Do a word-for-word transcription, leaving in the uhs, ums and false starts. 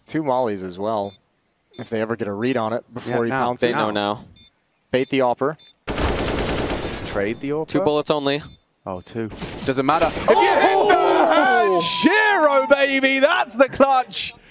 Two mollies as well. If they ever get a read on it before Yeah, he now. pounces. They know now. Bait the AWPer. Trade the AWPer. Two bullets only. Oh, two. Doesn't matter. If you hit the hand, Sh one ro, baby, that's the clutch.